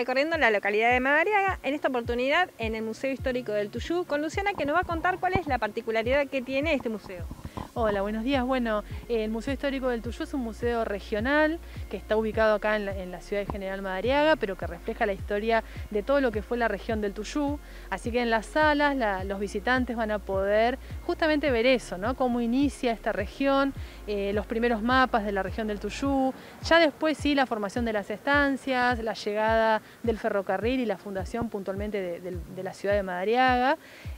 recorriendo la localidad de Madariaga, en esta oportunidad en el Museo Histórico del Tuyú, con Luciana, que nos va a contar cuál es la particularidad que tiene este museo. Hola, buenos días. Bueno, el Museo Histórico del Tuyú es un museo regional que está ubicado acá en la ciudad de General Madariaga, pero que refleja la historia de todo lo que fue la región del Tuyú. Así que en las salas los visitantes van a poder justamente ver eso, ¿no? Cómo inicia esta región, los primeros mapas de la región del Tuyú, ya después sí la formación de las estancias, la llegada del ferrocarril y la fundación puntualmente de la ciudad de Madariaga.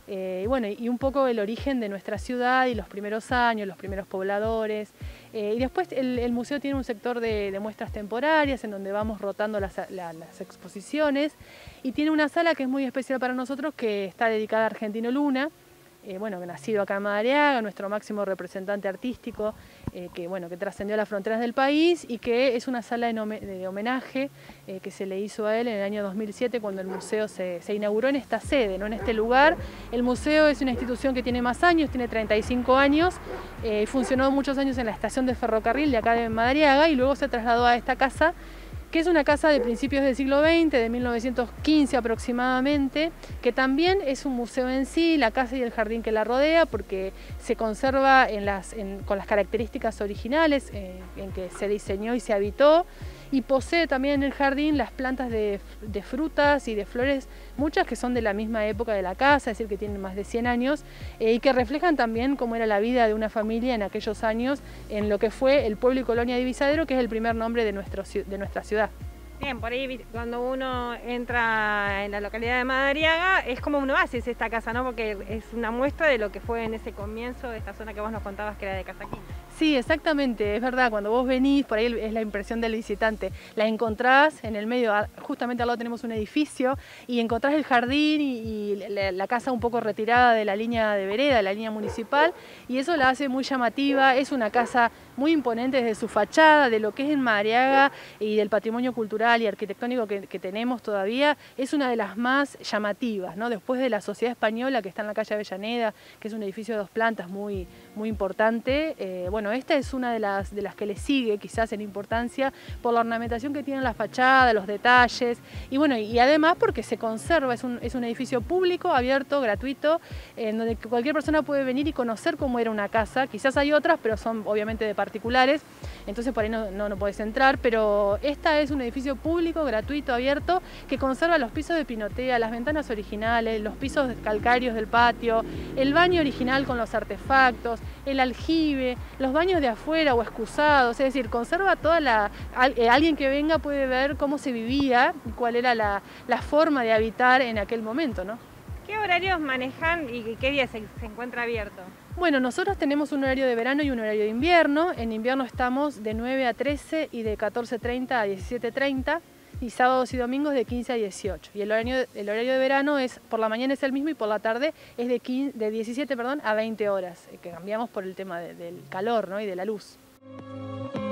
Y bueno, y un poco el origen de nuestra ciudad y los primeros años, los primeros pobladores. Y después el museo tiene un sector de muestras temporarias en donde vamos rotando las exposiciones, y tiene una sala que es muy especial para nosotros, que está dedicada a Argentino Luna, bueno, nacido acá en Madariaga, nuestro máximo representante artístico, que trascendió las fronteras del país, y que es una sala de homenaje que se le hizo a él en el año 2007, cuando el museo se inauguró en esta sede, ¿no? En este lugar. El museo es una institución que tiene más años, tiene 35 años, funcionó muchos años en la estación de ferrocarril de acá de Madariaga, y luego se trasladó a esta casa, que es una casa de principios del siglo XX, de 1915 aproximadamente, que también es un museo en sí, la casa y el jardín que la rodea, porque se conserva con las características originales en que se diseñó y se habitó, y posee también en el jardín las plantas de frutas y de flores, muchas que son de la misma época de la casa, es decir, que tienen más de 100 años, y que reflejan también cómo era la vida de una familia en aquellos años, en lo que fue el pueblo y colonia de Visadero, que es el primer nombre de nuestra ciudad. Bien, por ahí cuando uno entra en la localidad de Madariaga es como un oasis esta casa, ¿no? Porque es una muestra de lo que fue en ese comienzo de esta zona que vos nos contabas que era de Casa Quinta. Sí, exactamente, es verdad, cuando vos venís, por ahí es la impresión del visitante, la encontrás en el medio, justamente al lado tenemos un edificio, y encontrás el jardín y la casa un poco retirada de la línea de vereda, de la línea municipal, y eso la hace muy llamativa. Es una casa muy imponente desde su fachada, de lo que es en Madariaga y del patrimonio cultural y arquitectónico que tenemos todavía. Es una de las más llamativas, ¿no? Después de la Sociedad Española, que está en la calle Avellaneda, que es un edificio de 2 plantas muy importante. Bueno, esta es una de las que le sigue quizás en importancia por la ornamentación que tiene la fachada, los detalles, y bueno, y además porque se conserva, es un edificio público, abierto, gratuito, en donde cualquier persona puede venir y conocer cómo era una casa. Quizás hay otras, pero son obviamente de particulares, entonces por ahí no podés entrar, pero esta es un edificio público, gratuito, abierto, que conserva los pisos de pinotea, las ventanas originales, los pisos calcáreos del patio, el baño original con los artefactos, el aljibe, los baños de afuera o excusados, es decir, conserva toda alguien que venga puede ver cómo se vivía y cuál era la forma de habitar en aquel momento, ¿no? ¿Qué horarios manejan y qué día se encuentra abierto? Bueno, nosotros tenemos un horario de verano y un horario de invierno. En invierno estamos de 9 a 13 y de 14:30 a 17:30, y sábados y domingos de 15 a 18. Y el horario de verano por la mañana es el mismo, y por la tarde es de 17 a 20 horas, que cambiamos por el tema del calor, ¿no? Y de la luz.